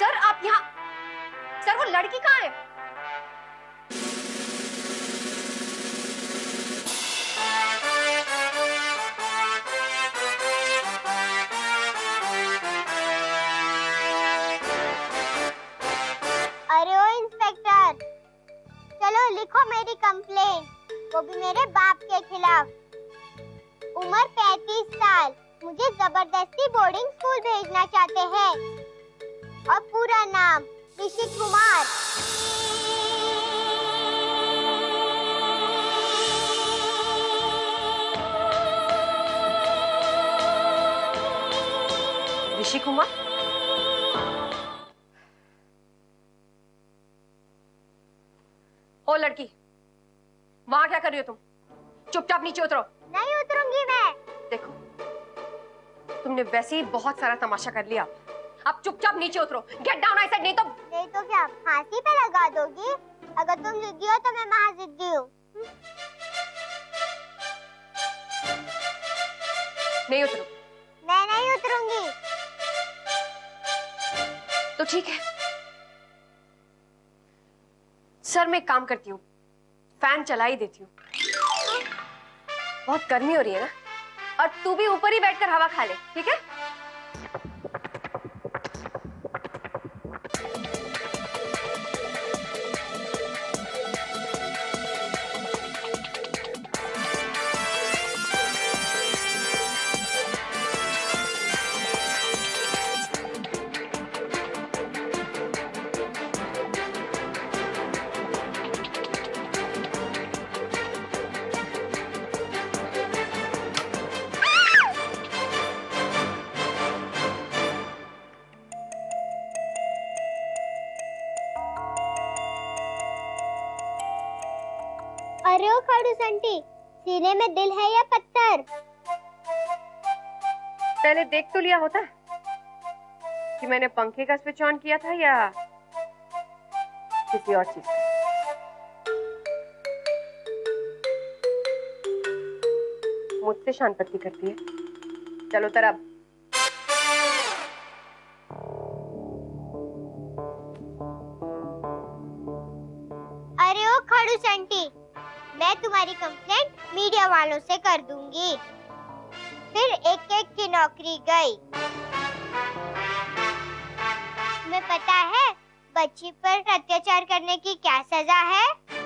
Sir आप यहाँ, sir वो लड़की कहाँ है? अरे ओ इंस्पेक्टर, चलो लिखो मेरी कंप्लेंट, वो भी मेरे बाप के खिलाफ। उम्र 35 साल, मुझे जबरदस्ती बोर्डिंग स्कूल भेजना चाहते हैं और पूरा नाम ऋषि कुमार। ऋषि कुमार? ओ लड़की, वहां क्या कर रही हो तुम? चुपचाप नीचे उतरो। नहीं उतरूंगी मैं। देखो, तुमने वैसे ही बहुत सारा तमाशा कर लिया, अब चुपचाप नीचे उतरो। गेट डाउन आई सेड, नहीं तो क्या फांसी पे लगा दोगी? अगर तुम जिद्दी हो तो मैं महाजिद्दी हूँ। नहीं उतरो। मैं नहीं उतरूंगी। तो ठीक है, सर मैं एक काम करती हूँ, फैन चला ही देती हूँ। बहुत गर्मी हो रही है ना, और तू भी ऊपर ही बैठकर हवा खा ले, ठीक है? अरे ओ खड़ूस आंटी, सीने में दिल है या पत्थर? पहले देख तो लिया होता कि मैंने पंखे का स्विच ऑन किया था या किसी और चीज का। मुझसे शांति करती है। चलो तरब। अरे ओ खड़ूस आंटी, मैं तुम्हारी कंप्लेंट मीडिया वालों से कर दूंगी, फिर एक एक की नौकरी गई। तुम्हें पता है बच्ची पर अत्याचार करने की क्या सजा है?